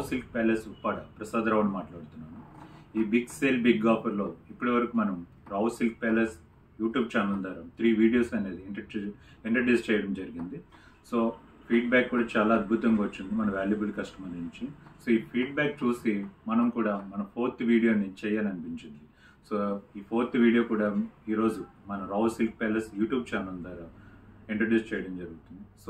Silk palace Uppada Prasad రావుని మాట్లాడుతున్నాను. ఈ బిగ్ సేల్ బిగ్ ఆఫర్లో ఇప్పటివరకు మనం Rao silk palace YouTube channel ద్వారా 3 వీడియోస్ అనేది ఇంట్రడ్యూస్ చేయడం జరిగింది. సో ఫీడ్బ్యాక్ కూడా చాలా అద్భుతంగా వచ్చింది మన వాల్యుబుల్ కస్టమర్ నుంచి. సో ఈ ఫీడ్బ్యాక్ చూసి మనం కూడా మన 4th వీడియోని చేయాలనిపించింది. సో ఈ 4th వీడియో కూడా ఈరోజు మన Rao silk palace YouTube channel ద్వారా ఇంట్రడ్యూస్ చేయడం జరుగుతుంది. సో